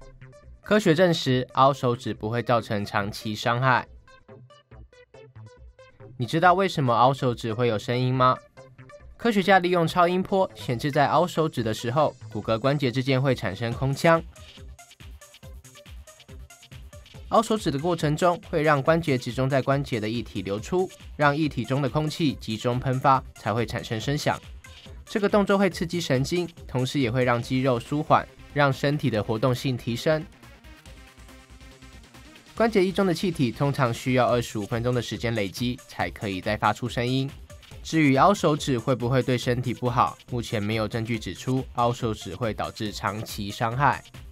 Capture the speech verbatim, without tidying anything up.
科学证实，凹手指不会造成长期伤害。你知道为什么凹手指会有声音吗？科学家利用超音波显示，在凹手指的时候，骨骼关节之间会产生空腔。凹手指的过程中，会让关节集中在关节的液体流出，让液体中的空气集中喷发，才会产生声响。这个动作会刺激神经，同时也会让肌肉舒缓，让身体的活动性提升。关节液中的气体通常需要二十五分钟的时间累积，才可以再发出声音。至于凹手指会不会对身体不好，目前没有证据指出凹手指会导致长期伤害。